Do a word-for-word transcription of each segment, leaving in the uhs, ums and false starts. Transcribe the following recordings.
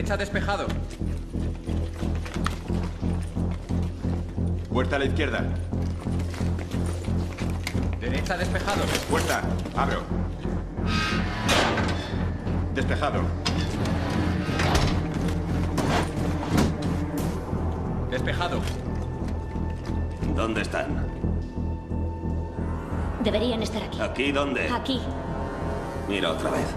Derecha despejado. Puerta a la izquierda. Derecha despejado. Puerta. Abro. Despejado. Despejado. ¿Dónde están? Deberían estar aquí. ¿Aquí dónde? Aquí. Mira otra vez.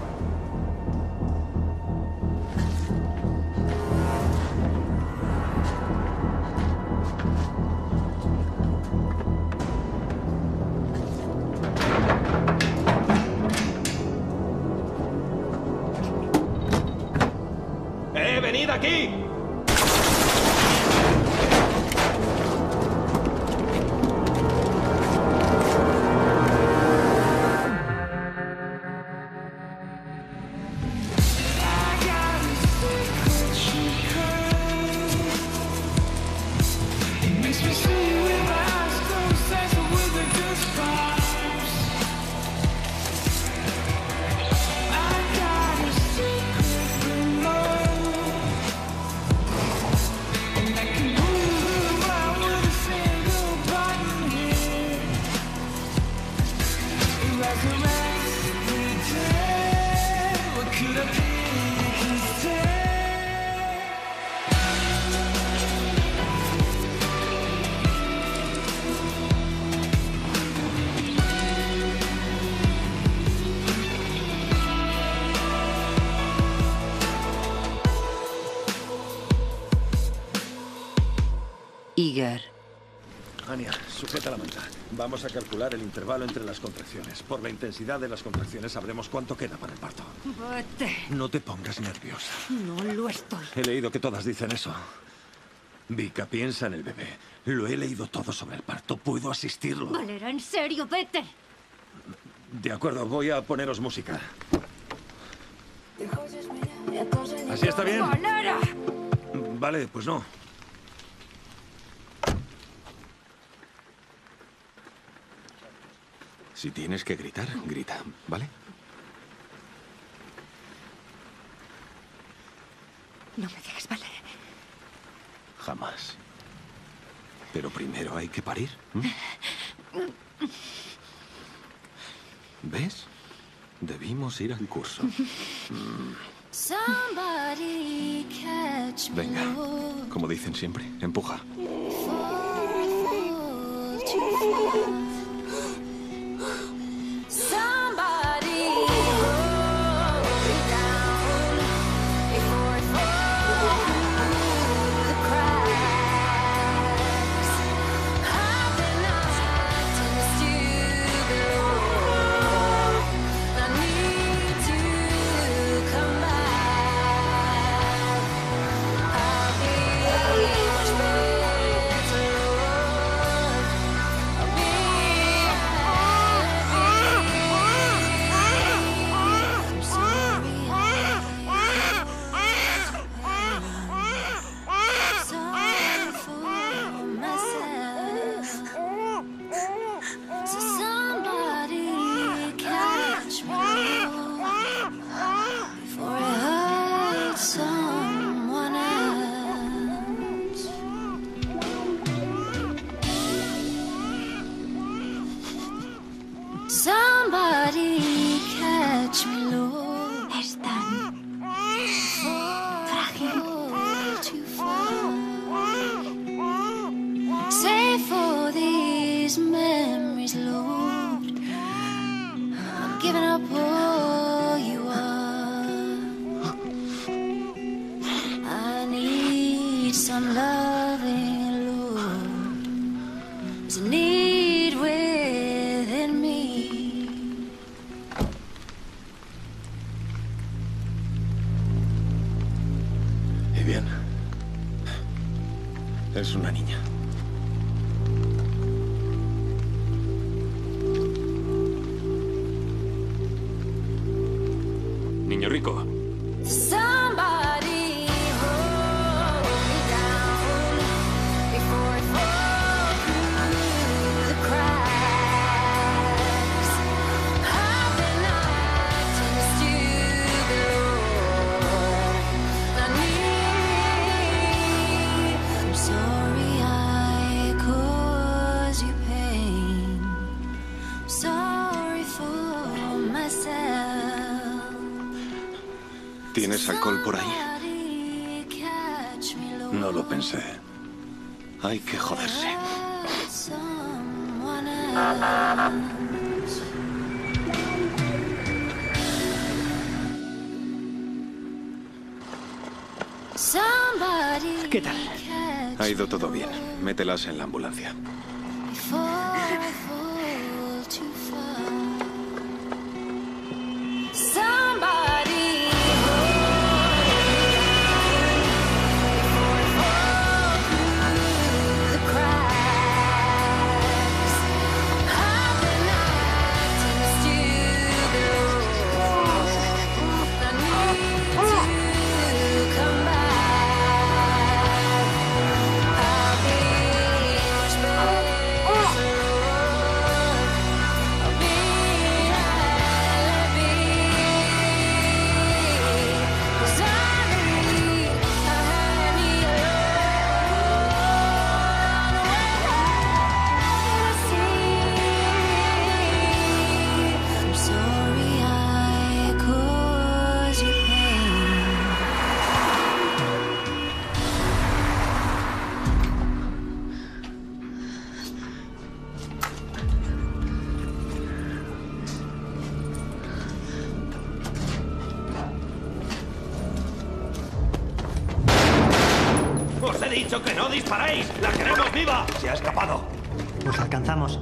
¡Eh, venid aquí! Iger. Anya, sujeta la manta. Vamos a calcular el intervalo entre las contracciones. Por la intensidad de las contracciones sabremos cuánto queda para el parto. Vete. No te pongas nerviosa. No lo estoy. He leído que todas dicen eso. Vika, piensa en el bebé. Lo he leído todo sobre el parto. Puedo asistirlo. Valera, en serio, vete. De acuerdo, voy a poneros música. ¿Así está bien? Valera. Vale, pues no. Si tienes que gritar, grita, ¿vale? No me dejes, vale. Jamás. Pero primero hay que parir. ¿m? ¿Ves? Debimos ir al curso. Venga, como dicen siempre, empuja. Somebody catch me, Lord. Es tan frágil. Save for these memories, Lord. I'm giving up all you are. I need some loving, Lord. There's a need within me. Y bien. Es una niña. Niño rico. Somebody hold me down before I fall through the cracks. I've been acting stupid, Lord. I need ¿Tienes alcohol por ahí? No lo pensé. Hay que joderse. ¿Qué tal? Ha ido todo bien. Mételas en la ambulancia. ¡Os he dicho que no disparéis! ¡La queremos viva! Se ha escapado. Los alcanzamos.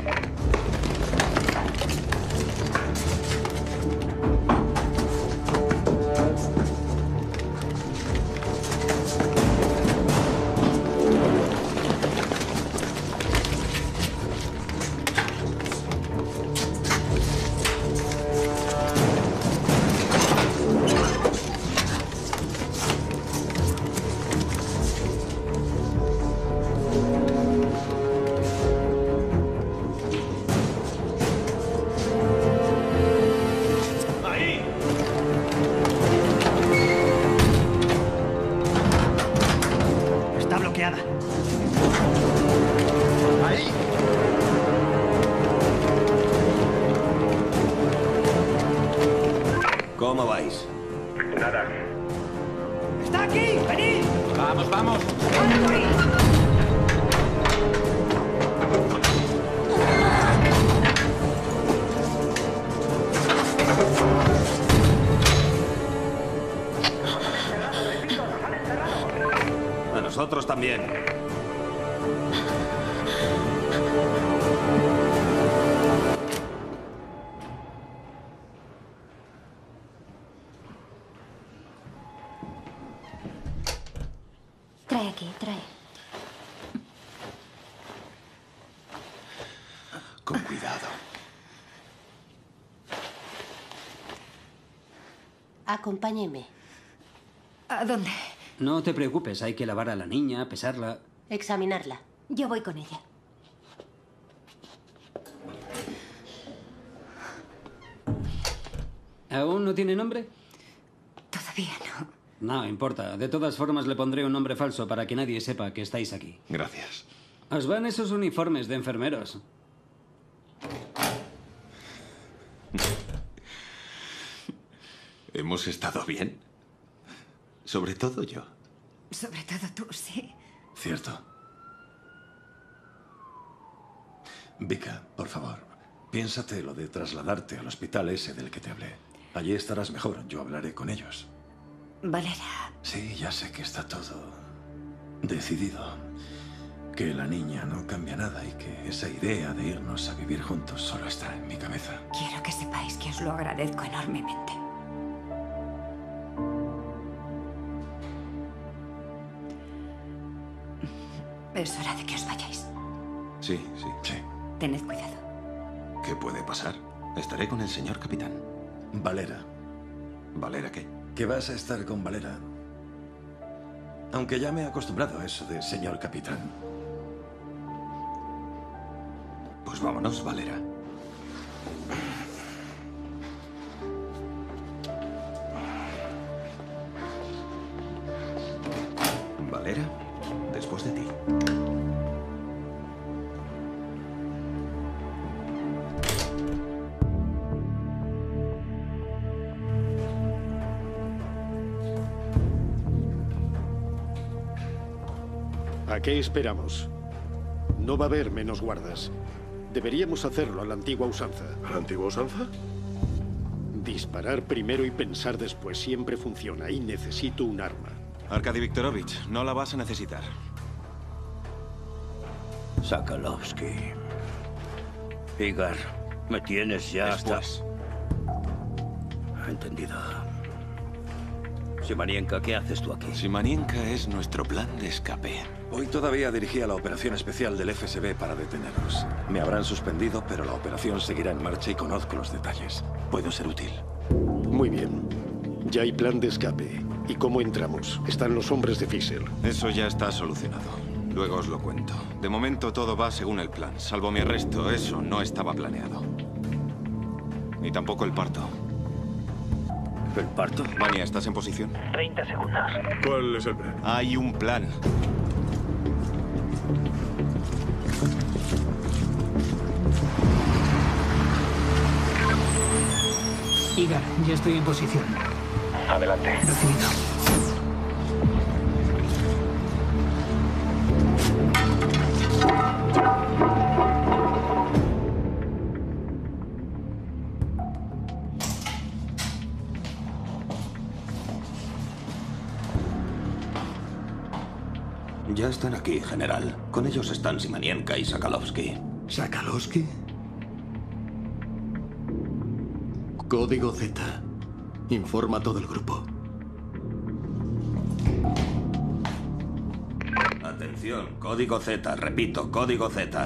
Está bloqueada. ¡Ahí! ¿Cómo vais? Nada. ¡Está aquí! ¡Venid! Vamos, vamos. A nosotros también. Trae aquí, trae. Con cuidado. Acompáñeme. ¿A dónde? No te preocupes, hay que lavar a la niña, pesarla. Examinarla. Yo voy con ella. ¿Aún no tiene nombre? Todavía no. No importa. De todas formas le pondré un nombre falso para que nadie sepa que estáis aquí. Gracias. Os van esos uniformes de enfermeros. ¿Hemos estado bien? Sobre todo yo. Sobre todo tú, sí. Cierto. Vika, por favor, piénsate lo de trasladarte al hospital ese del que te hablé. Allí estarás mejor, yo hablaré con ellos. Valera. Sí, ya sé que está todo decidido. Que la niña no cambia nada y que esa idea de irnos a vivir juntos solo está en mi cabeza. Quiero que sepáis que os lo agradezco enormemente. Es hora de que os vayáis. Sí, sí. Sí. Tened cuidado. ¿Qué puede pasar? Estaré con el señor capitán. Valera. ¿Valera qué? Que vas a estar con Valera. Aunque ya me he acostumbrado a eso de señor capitán. Pues vámonos, Valera. Valera, después de ti. ¿A qué esperamos? No va a haber menos guardas. Deberíamos hacerlo a la antigua usanza. ¿A la antigua usanza? Disparar primero y pensar después siempre funciona y necesito un arma. Arkady Viktorovich, no la vas a necesitar. Sakalovsky. Igor, me tienes ya Después. hasta... Entendido. Simanienka, ¿qué haces tú aquí? Simanienka es nuestro plan de escape. Hoy todavía dirigía la operación especial del F S B para detenerlos. Me habrán suspendido, pero la operación seguirá en marcha y conozco los detalles. Puedo ser útil. Muy bien. Ya hay plan de escape. ¿Y cómo entramos? Están los hombres de Fisher. Eso ya está solucionado. Luego os lo cuento. De momento todo va según el plan. Salvo mi arresto, eso no estaba planeado. Ni tampoco el parto. ¿El parto? Vania, ¿estás en posición? treinta segundos. ¿Cuál es el plan? Hay un plan. Igor, ya estoy en posición. Adelante. Recibido. Ya están aquí, general. Con ellos están Simanienka y Sakalovsky. ¿Sakalovsky? Código Z. Informa a todo el grupo. Atención, código Z. Repito, código Z.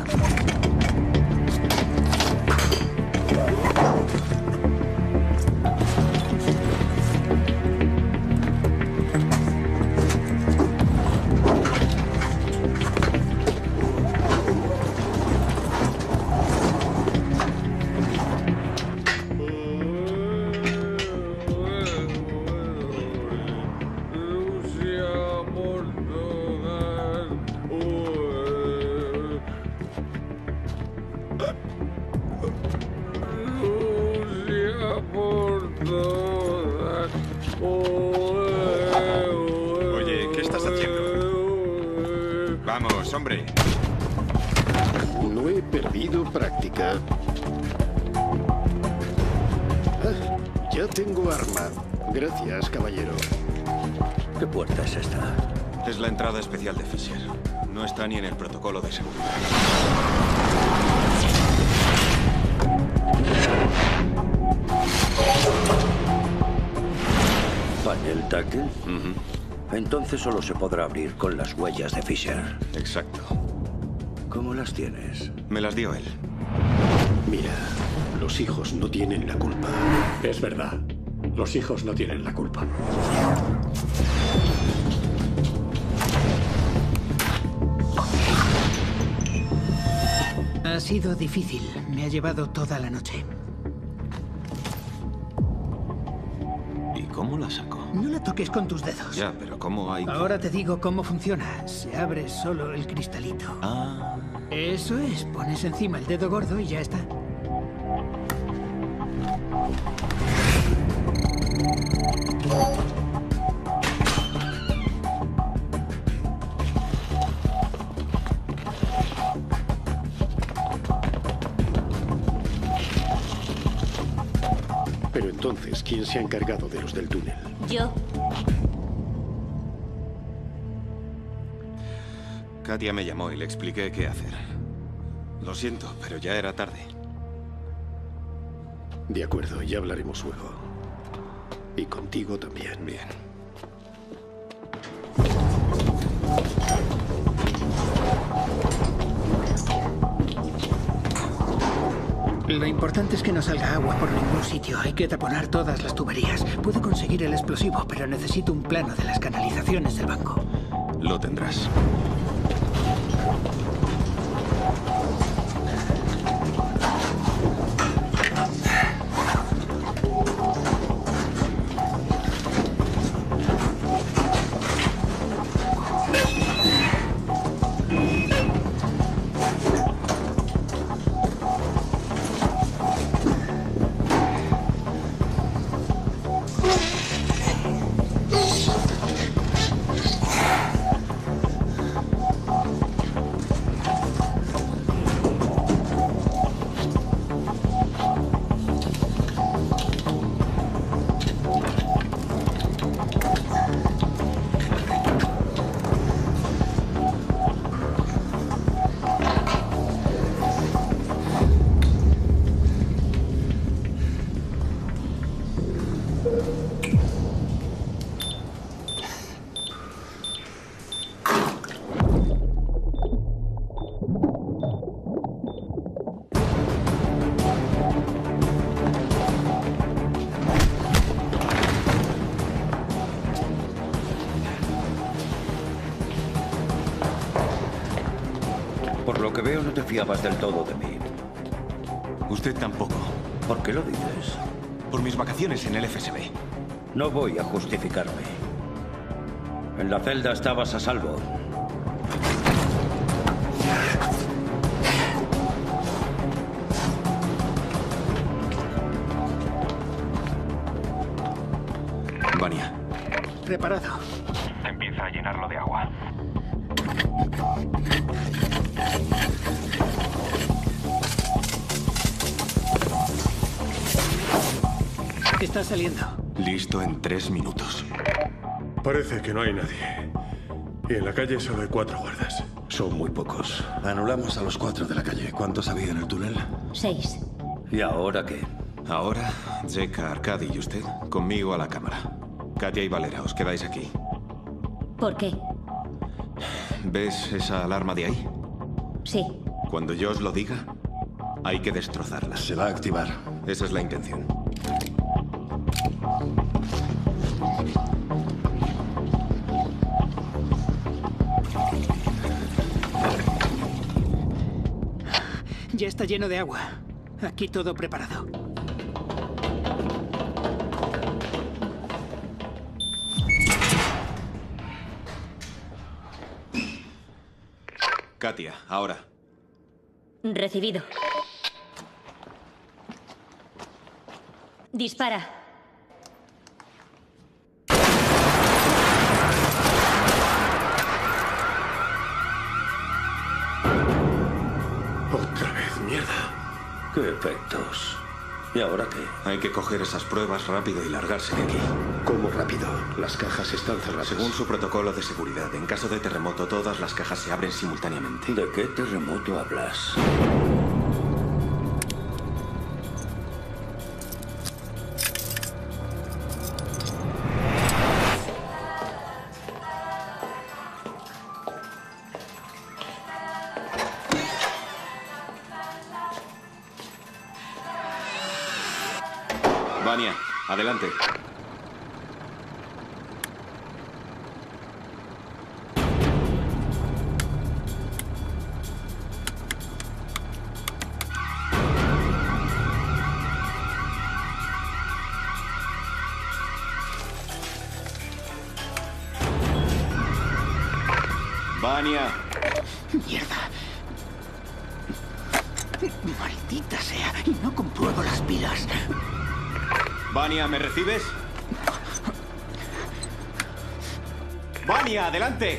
Oye, ¿qué estás haciendo? Vamos, hombre. No he perdido práctica. Ah, ya tengo arma. Gracias, caballero. ¿Qué puerta es esta? Es la entrada especial de Fisher. No está ni en el protocolo de seguridad. ¿Panel táctil? Uh-huh. Entonces solo se podrá abrir con las huellas de Fisher. Exacto. ¿Cómo las tienes? Me las dio él. Mira, los hijos no tienen la culpa. Es verdad. Los hijos no tienen la culpa. Ha sido difícil. Me ha llevado toda la noche. ¿Y cómo la sacó? No la toques con tus dedos. Ya, pero ¿cómo hay...? Ahora te digo cómo funciona. Se abre solo el cristalito. Ah. Eso es. Pones encima el dedo gordo y ya está. Pero entonces, ¿quién se ha encargado de los del túnel? Yo. Katia me llamó y le expliqué qué hacer. Lo siento, pero ya era tarde. De acuerdo, ya hablaremos luego. Y contigo también. Bien. Lo importante es que no salga agua por ningún sitio. Hay que taponar todas las tuberías. Puedo conseguir el explosivo, pero necesito un plano de las canalizaciones del banco. Lo tendrás. te fiabas del todo de mí. Usted tampoco. ¿Por qué lo dices? Por mis vacaciones en el F S B. No voy a justificarme. En la celda estabas a salvo. Vania. Preparado. Empieza a llenarlo de agua. Está saliendo. Listo en tres minutos. Parece que no hay nadie. Y en la calle solo hay cuatro guardas. Son muy pocos. Anulamos a los cuatro de la calle. ¿Cuántos había en el túnel? Seis. ¿Y ahora qué? Ahora, Zeka, Arkady y usted, conmigo a la cámara. Katia y Valera, os quedáis aquí. ¿Por qué? ¿Ves esa alarma de ahí? Sí. Cuando yo os lo diga, hay que destrozarla. Se va a activar. Esa es la intención. Ya está lleno de agua. Aquí todo preparado. Katia, ahora. Recibido. Dispara. Otra vez, mierda. ¿Qué efectos? ¿Y ahora qué? Hay que coger esas pruebas rápido y largarse de aquí. ¿Cómo rápido? Las cajas están cerradas. Según su protocolo de seguridad, en caso de terremoto, todas las cajas se abren simultáneamente. ¿De qué terremoto hablas? Vania, adelante. Vania. Mierda. Maldita sea. Y no compruebo las pilas. Vania, ¿me recibes? Vania, adelante.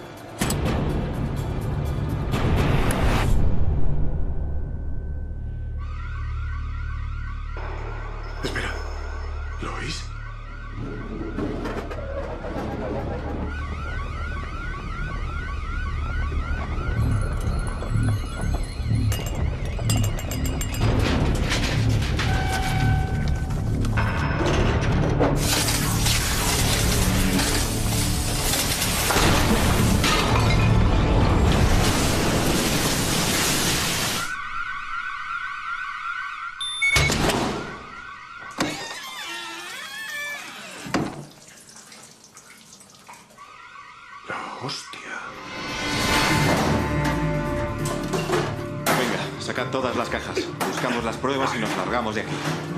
Espera. ¿Lo oís? Sacad todas las cajas. Buscamos las pruebas y nos largamos de aquí.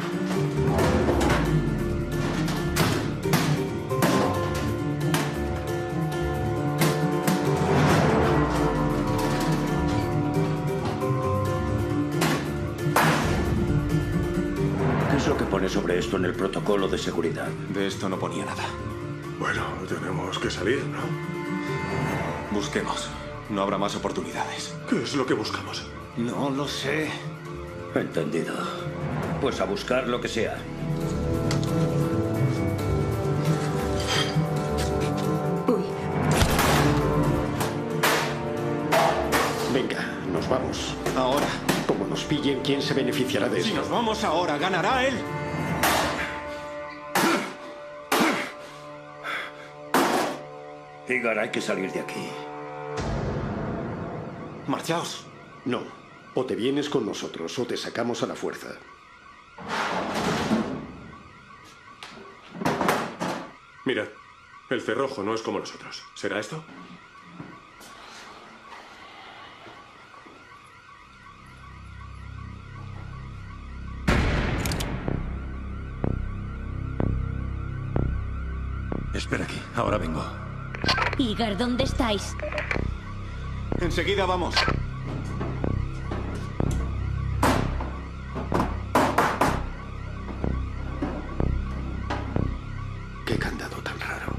¿Qué es lo que pone sobre esto en el protocolo de seguridad? De esto no ponía nada. Bueno, tenemos que salir, ¿no? Busquemos. No habrá más oportunidades. ¿Qué es lo que buscamos? No lo sé. Entendido. Pues a buscar lo que sea. Uy. Venga, nos vamos. Ahora. Como nos pillen, ¿quién se beneficiará de Si esto? nos vamos ahora, ganará él. Igar, hay que salir de aquí. Marchaos. No. O te vienes con nosotros o te sacamos a la fuerza. Mirad, el cerrojo no es como los otros. ¿Será esto? Espera aquí, ahora vengo. Igar, ¿dónde estáis? Enseguida vamos. Qué candado tan raro.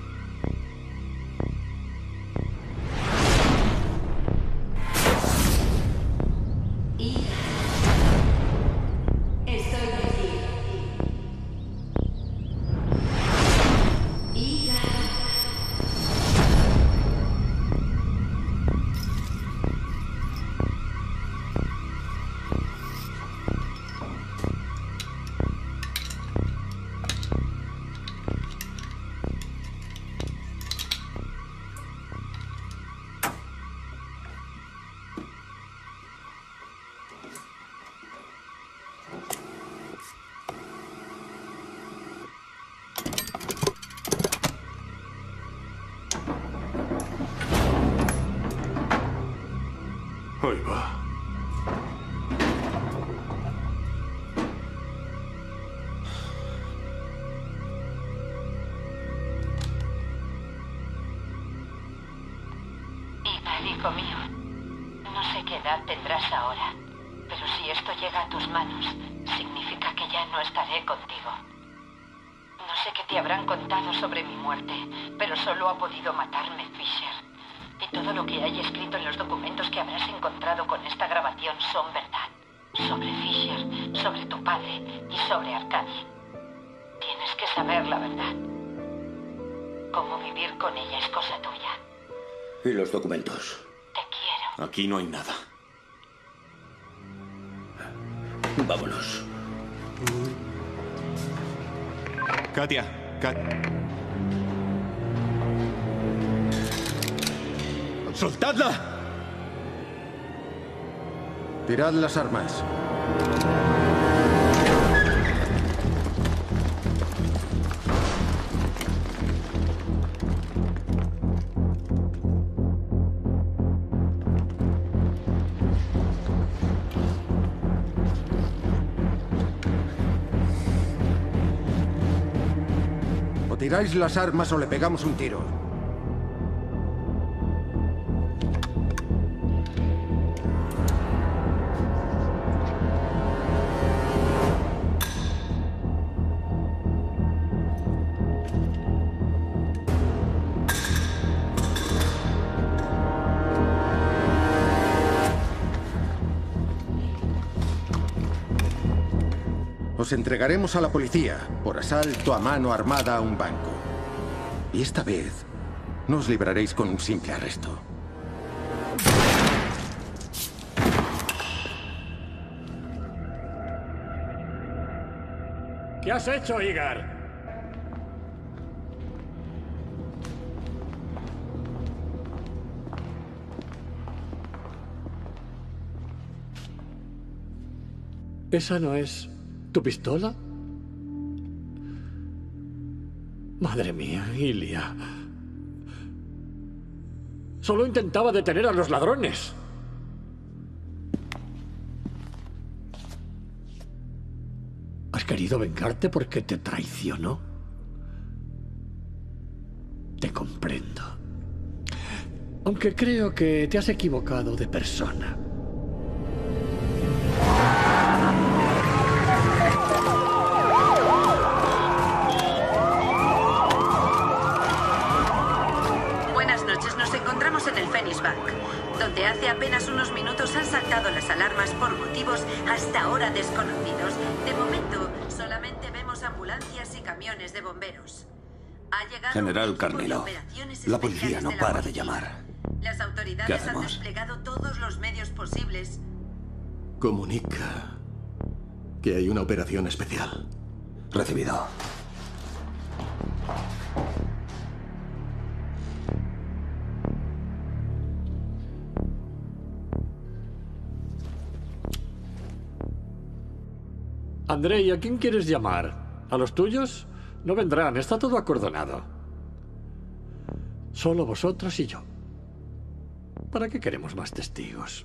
Estoy aquí. Ahí va. Igar, hijo mío, no sé qué edad tendrás ahora, pero si esto llega a tus manos, significa que ya no estaré contigo. No sé qué te habrán contado sobre mi muerte, pero solo ha podido matarme Fisher. Y todo lo que hay escrito en los documentos que habrás encontrado con esta grabación son verdad. Sobre Fisher, sobre tu padre y sobre Arcady. Tienes que saber la verdad. Cómo vivir con ella es cosa tuya. ¿Y los documentos? Te quiero. Aquí no hay nada. Vámonos. Katia, Kat... ¡Soltadla! Tirad las armas. O tiráis las armas o le pegamos un tiro. Os entregaremos a la policía por asalto a mano armada a un banco. Y esta vez no os libraréis con un simple arresto. ¿Qué has hecho, Igar? ¿Esa no es tu pistola? Madre mía, Ilia. Solo intentaba detener a los ladrones. ¿Has querido vengarte porque te traicionó? Te comprendo. Aunque creo que te has equivocado de persona. Buenas noches, nos encontramos en el Phoenix Bank, donde hace apenas unos minutos han saltado las alarmas por motivos hasta ahora desconocidos. De momento, solamente vemos ambulancias y camiones de bomberos. Ha llegado General un equipo de Carnilo, operaciones la policía especiales no de la para de policía. llamar. Las ¿Qué autoridades han hacemos? desplegado todos los medios posibles. Comunica que hay una operación especial. Recibido. Andrei, ¿a quién quieres llamar? ¿A los tuyos? No vendrán, está todo acordonado. Solo vosotros y yo. ¿Para qué queremos más testigos?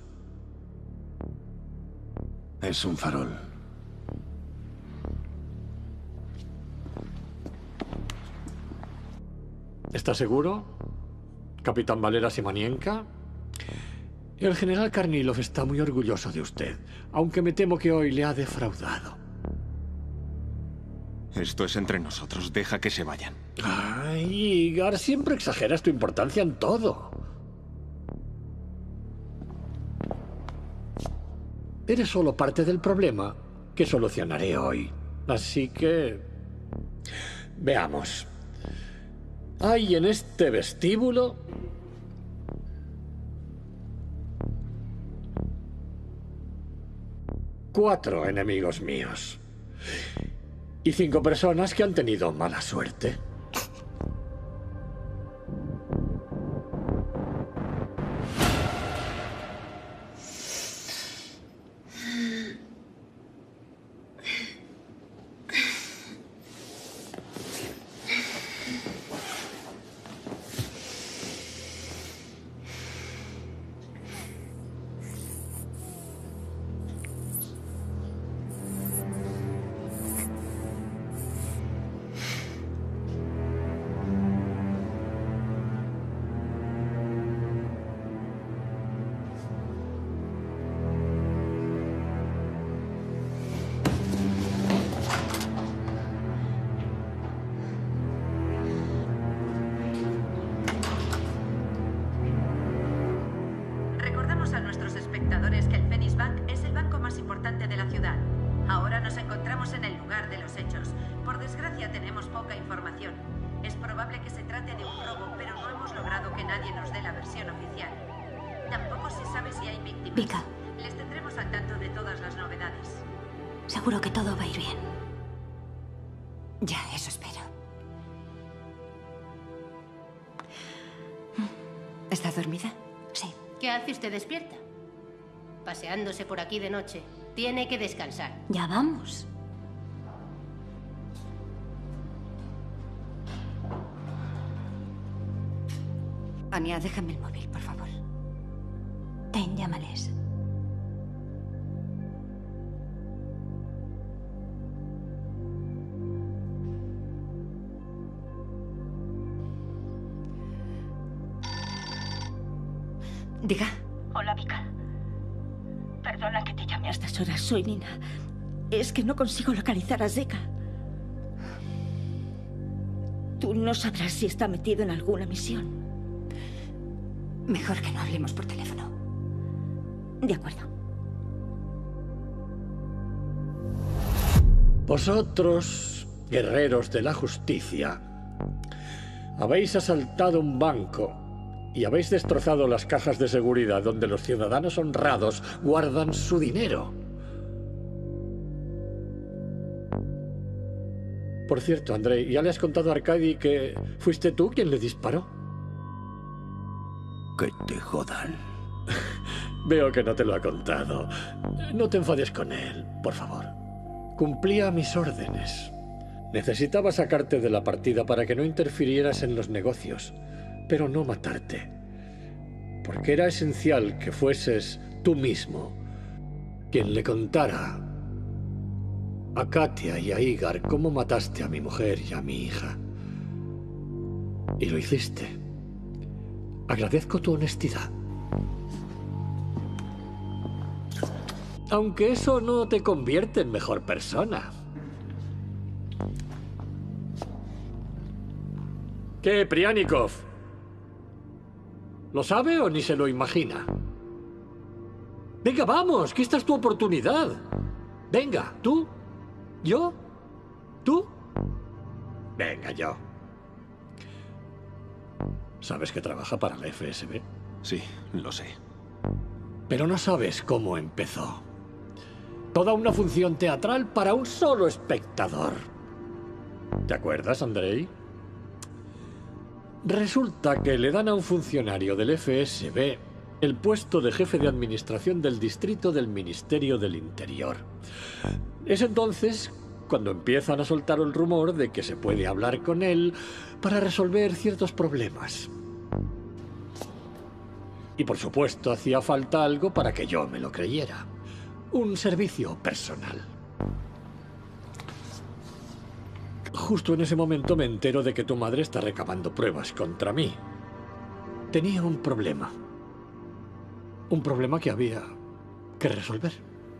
Es un farol. ¿Está seguro, capitán Valera Simonienka? El general Karnilov está muy orgulloso de usted, aunque me temo que hoy le ha defraudado. Esto es entre nosotros. Deja que se vayan. Ay, Igar, siempre exageras tu importancia en todo. Eres solo parte del problema que solucionaré hoy. Así que... veamos. Hay en este vestíbulo... cuatro enemigos míos. Y cinco personas que han tenido mala suerte. Recordamos a nuestros espectadores que el Phoenix Bank es el banco más importante de la ciudad. Ahora nos encontramos en el lugar de los hechos. Por desgracia tenemos poca información. Es probable que se trate de un robo, pero no hemos logrado que nadie nos dé la versión oficial. Tampoco se sabe si hay víctimas. Vika. Les tendremos al tanto de todas las novedades. Seguro que todo va a ir bien. Ya, eso espero. ¿Está dormida? Sí. ¿Qué hace usted despierta? Paseándose por aquí de noche. Tiene que descansar. Ya vamos. Ania, déjame el móvil, por favor. Ten, llámales. Diga. Hola, Vika. Perdona que te llame a estas horas. Soy Nina. Es que no consigo localizar a Zeka. Tú no sabrás si está metido en alguna misión. Mejor que no hablemos por teléfono. De acuerdo. Vosotros, guerreros de la justicia, habéis asaltado un banco y habéis destrozado las cajas de seguridad donde los ciudadanos honrados guardan su dinero. Por cierto, Andrei, ¿ya le has contado a Arkady que fuiste tú quien le disparó? Que te jodan. Veo que no te lo ha contado. No te enfades con él, por favor. Cumplía mis órdenes. Necesitaba sacarte de la partida para que no interfirieras en los negocios, pero no matarte. Porque era esencial que fueses tú mismo quien le contara a Katia y a Igar cómo mataste a mi mujer y a mi hija. Y lo hiciste. Agradezco tu honestidad. Aunque eso no te convierte en mejor persona. ¿Qué, Prianikov? ¿Lo sabe o ni se lo imagina? Venga, vamos, que esta es tu oportunidad. Venga, tú, yo, tú. Venga, yo. ¿Sabes que trabaja para la F S B? Sí, lo sé. Pero no sabes cómo empezó. Toda una función teatral para un solo espectador. ¿Te acuerdas, Andrei? Resulta que le dan a un funcionario del F S B el puesto de jefe de administración del distrito del Ministerio del Interior. Es entonces cuando empiezan a soltar el rumor de que se puede hablar con él para resolver ciertos problemas. Y por supuesto hacía falta algo para que yo me lo creyera. Un servicio personal. justo en ese momento me entero de que tu madre está recabando pruebas contra mí. Tenía un problema. Un problema que había que resolver.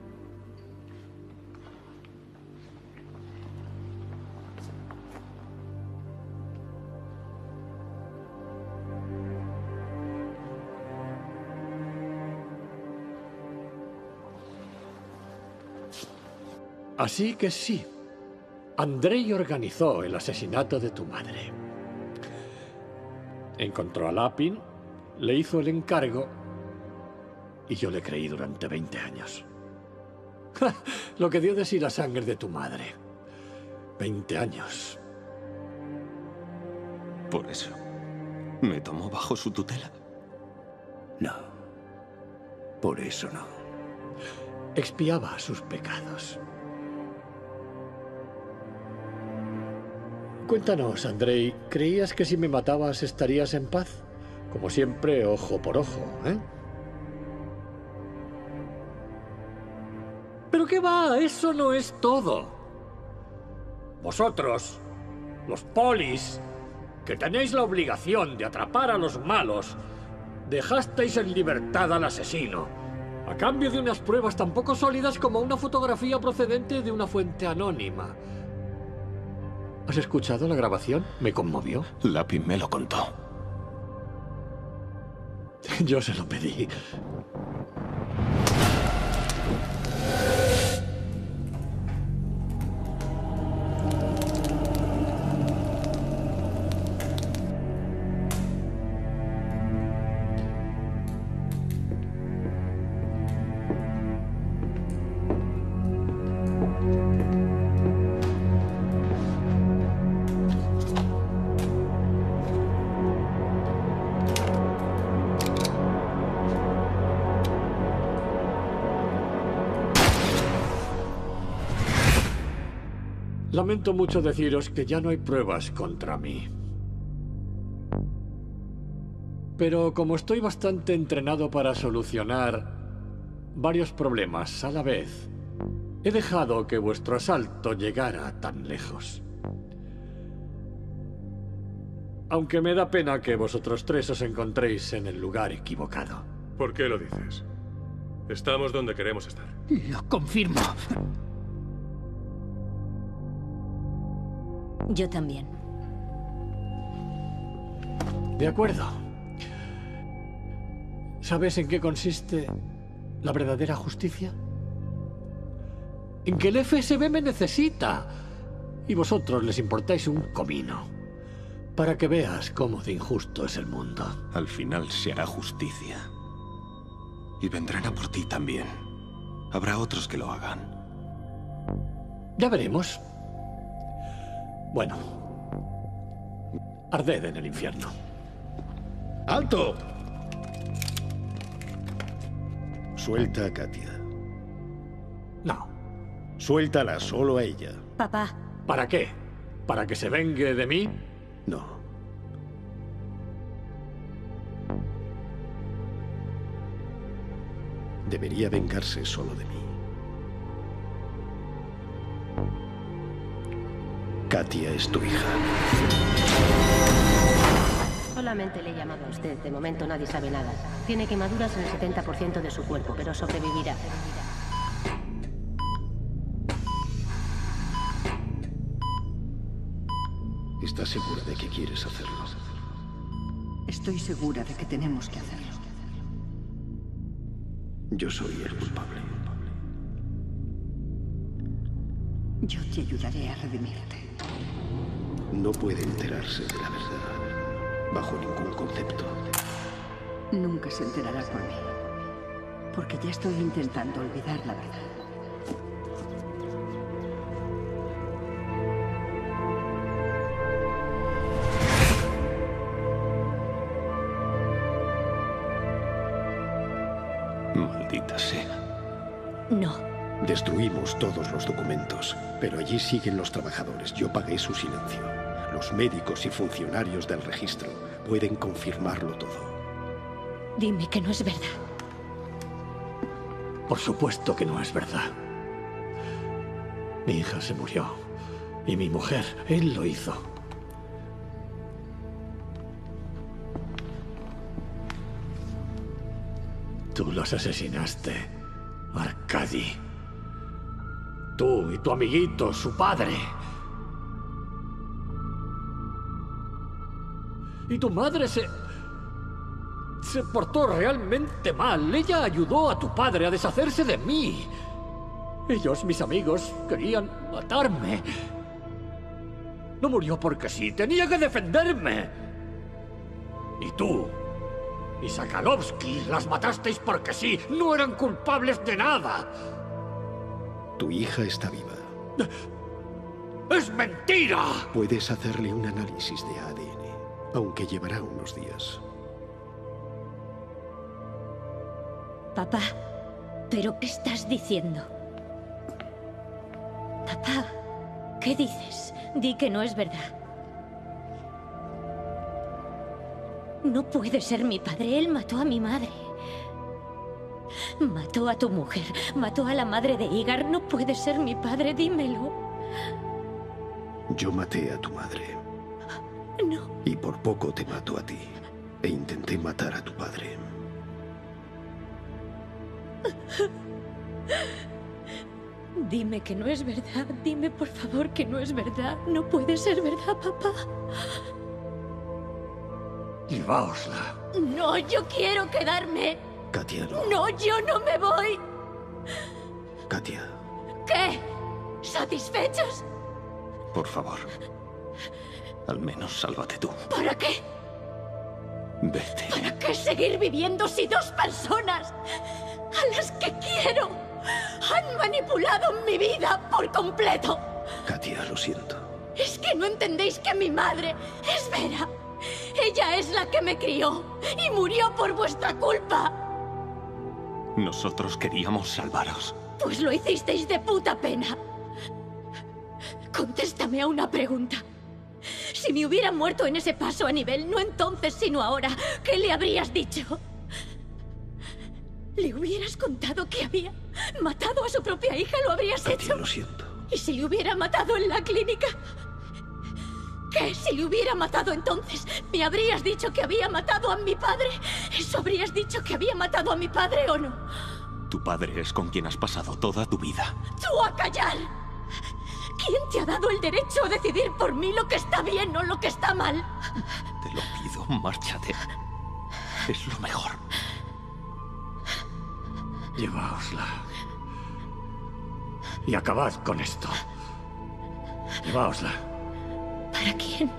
Así que sí, Andrei organizó el asesinato de tu madre. Encontró a Lapin, le hizo el encargo y yo le creí durante veinte años. Lo que dio de sí la sangre de tu madre. veinte años. Por eso, ¿me tomó bajo su tutela? No. Por eso no. Expiaba sus pecados. Cuéntanos, Andrei, ¿creías que si me matabas estarías en paz? Como siempre, ojo por ojo, ¿eh? ¿Pero qué va? Eso no es todo. Vosotros, los polis, que tenéis la obligación de atrapar a los malos, dejasteis en libertad al asesino, a cambio de unas pruebas tan poco sólidas como una fotografía procedente de una fuente anónima. ¿Has escuchado la grabación? Me conmovió. Lapin me lo contó. Yo se lo pedí. Lamento mucho deciros que ya no hay pruebas contra mí. Pero como estoy bastante entrenado para solucionar varios problemas a la vez, he dejado que vuestro asalto llegara tan lejos. Aunque me da pena que vosotros tres os encontréis en el lugar equivocado. ¿Por qué lo dices? Estamos donde queremos estar. Lo confirmo. Yo también. De acuerdo. ¿Sabes en qué consiste la verdadera justicia? En que el F S B me necesita y vosotros les importáis un comino. Para que veas cómo de injusto es el mundo. Al final se hará justicia. Y vendrán a por ti también. Habrá otros que lo hagan. Ya veremos. Bueno. Arded en el infierno. ¡Alto! Suelta a Katia. No. Suéltala solo a ella. Papá. ¿Para qué? ¿Para que se vengue de mí? No. Debería vengarse solo de mí. Katia es tu hija. Solamente le he llamado a usted. De momento nadie sabe nada. Tiene quemaduras en el setenta por ciento de su cuerpo, pero sobrevivirá. ¿Estás segura de que quieres hacerlo? Estoy segura de que tenemos que hacerlo. Yo soy el culpable. Yo te ayudaré a redimirte. No puede enterarse de la verdad, bajo ningún concepto. Nunca se enterará por mí, porque ya estoy intentando olvidar la verdad. Maldita sea. No. Destruimos todos los documentos, pero allí siguen los trabajadores. Yo pagué su silencio. Los médicos y funcionarios del registro pueden confirmarlo todo. Dime que no es verdad. Por supuesto que no es verdad. Mi hija se murió Y mi mujer, él lo hizo. Tú los asesinaste, Arkady. Tú y tu amiguito, su padre. Y tu madre se... se portó realmente mal. Ella ayudó a tu padre a deshacerse de mí. Ellos, mis amigos, querían matarme. No murió porque sí, tenía que defenderme. Y tú y Sakalovsky las matasteis porque sí, no eran culpables de nada. Tu hija está viva. ¡Es mentira! Puedes hacerle un análisis de A D N, aunque llevará unos días. Papá, ¿pero qué estás diciendo? Papá, ¿qué dices? Di que no es verdad. No puede ser mi padre. Él mató a mi madre. Mató a tu mujer. Mató a la madre de Igar. No puede ser mi padre. Dímelo. Yo maté a tu madre. No. Y por poco te mato a ti. E intenté matar a tu padre. Dime que no es verdad. Dime, por favor, que no es verdad. No puede ser verdad, papá. Lleváosla. No, yo quiero quedarme. Katia, no. No, yo no me voy. Katia. ¿Qué? ¿Satisfechos? Por favor. Al menos sálvate tú. ¿Para qué? Vete. ¿Para qué seguir viviendo si dos personas a las que quiero han manipulado mi vida por completo? Katia, lo siento. ¿Es que no entendéis que mi madre es Vera? Ella es la que me crió y murió por vuestra culpa. Nosotros queríamos salvaros. Pues lo hicisteis de puta pena. Contéstame a una pregunta. Si me hubiera muerto en ese paso a nivel, no entonces sino ahora, ¿qué le habrías dicho? ¿Le hubieras contado que había matado a su propia hija? ¿Lo habrías Katia, hecho? lo siento. ¿Y si le hubiera matado en la clínica? ¿Qué? Si le hubiera matado entonces, ¿me habrías dicho que había matado a mi padre? ¿Eso habrías dicho que había matado a mi padre o no? Tu padre es con quien has pasado toda tu vida. ¡Tú a callar! ¿Quién te ha dado el derecho a decidir por mí lo que está bien o lo que está mal? Te lo pido, márchate. Es lo mejor. Llevaosla. Y acabad con esto. Llevaosla. ¿Para quién?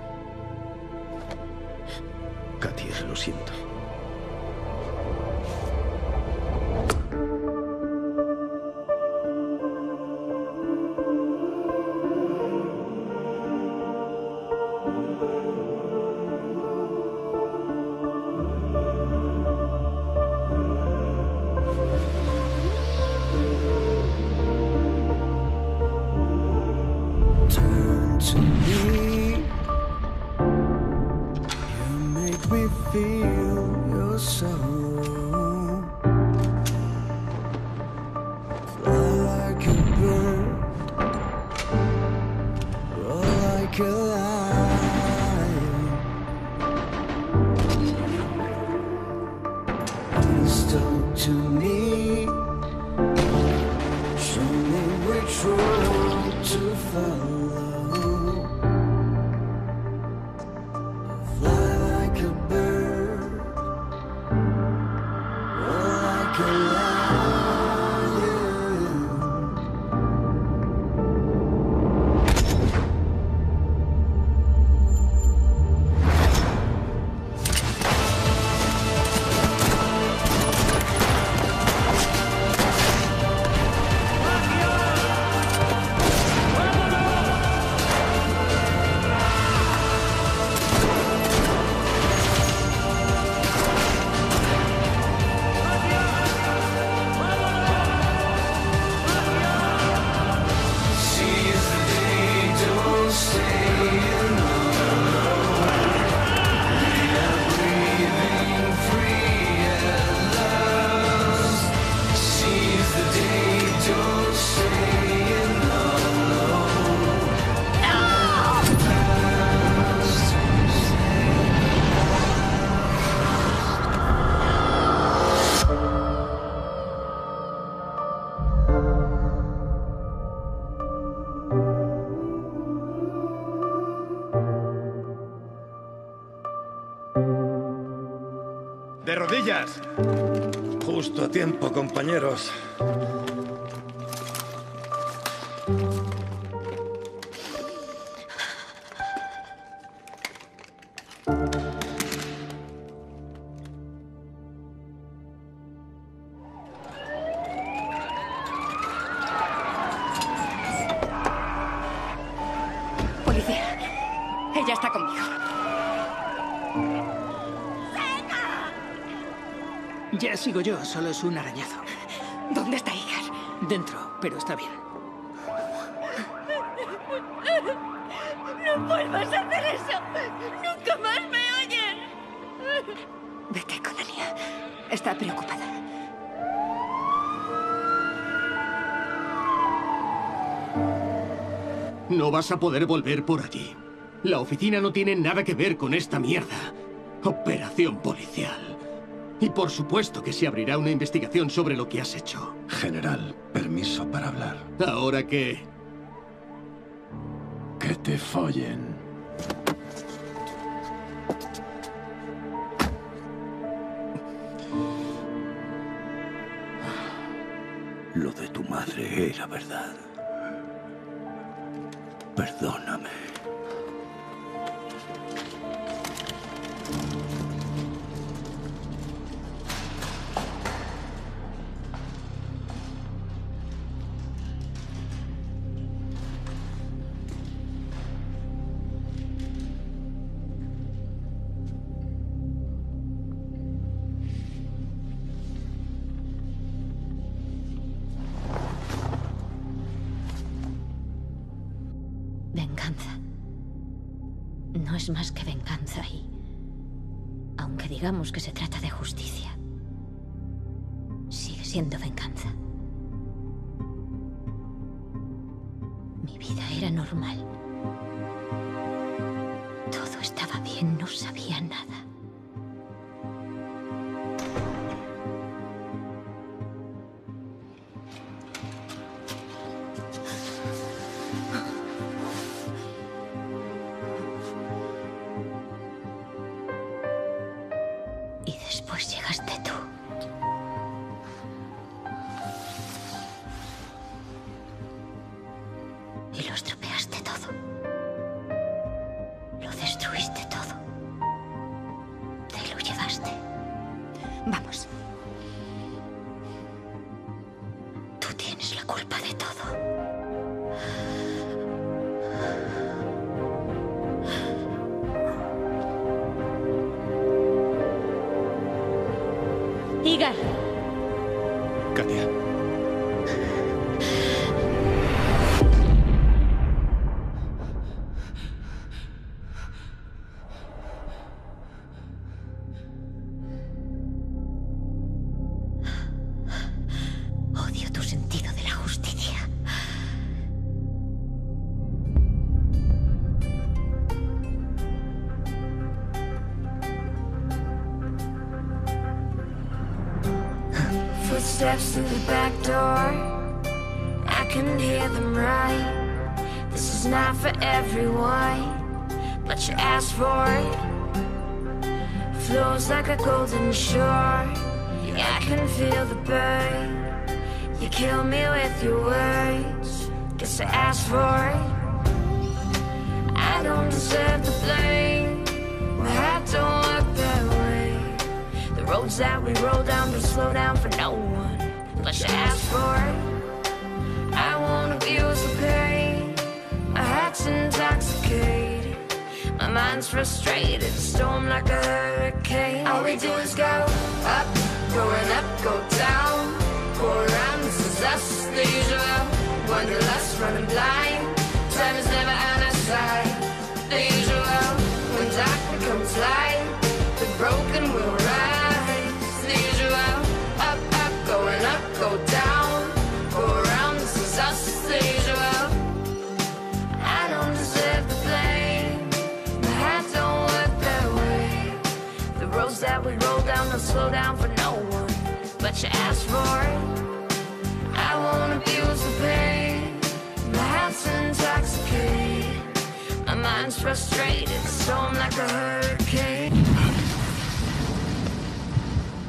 Katia, lo siento. Turn to me. You make me feel your sorrow. Fly like a bird, roll like a lion. Please talk to me. Show me which road to follow. Fly like a bird, roll like a lion. ¡Vámonos! rodillas! Justo a tiempo, compañeros. Policía. Ella está conmigo. Ya sigo yo, solo es un arañazo. ¿Dónde está Igar? Dentro, pero está bien. ¡No vuelvas a hacer eso! ¡Nunca más me oyes! Vete con Ania. Está preocupada. No vas a poder volver por allí. La oficina no tiene nada que ver con esta mierda. Operación policial. Y por supuesto que se abrirá una investigación sobre lo que has hecho. General, permiso para hablar. ¿Ahora qué? Que te follen. Lo de tu madre era verdad. Perdóname. Venganza. No es más que venganza y... aunque digamos que se trata de justicia, sigue siendo venganza. Mi vida era normal. Todo estaba bien, no sabía nada. Y después llegaste tú. Y lo estropeaste todo. Lo destruiste todo. Te lo llevaste. Vamos. Tú tienes la culpa de todo. Igar. Katia. Odio tu sentido de la justicia. Footsteps through the back door, I can hear them right. This is not for everyone, but you asked for it. Flows like a golden shore, yeah, I can feel the burn. You kill me with your words, guess I asked for it. I don't deserve the blame, my heart don't work that way. The roads that we roll down don't slow down for no one, but you asked for it. I won't abuse the pain, my heart's intoxicated, my mind's frustrated, a storm like a hurricane. All we do is go up, going up, go down, go around, this is us, the usual. Wanderlust, running blind, time is never on our side. The usual, when dark becomes light, the broken will rise. The usual, up, up, going up, go down, go around, this is us, the usual. I don't deserve the blame, my heart don't work that way. The roads that we roll down don't slow down for no one, but you asked for it. I won't abuse the pain, my heart's intoxicated, my mind's frustrated, a storm like a hurricane.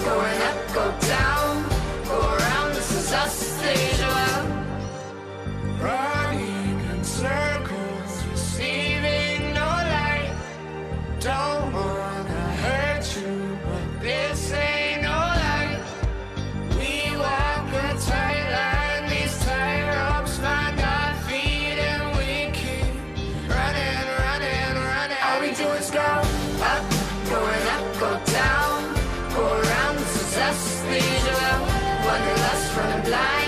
going up, go down, go around, this is us, deja vu. Running in circles, receiving no light. Don't wanna hurt you, but this ain't no light. We walk a tight line, these tight ropes find our feet, and we keep running, running, running. All we do is go up, going up, go down, go around, this is us, deja vu. Wanderlust, running blind.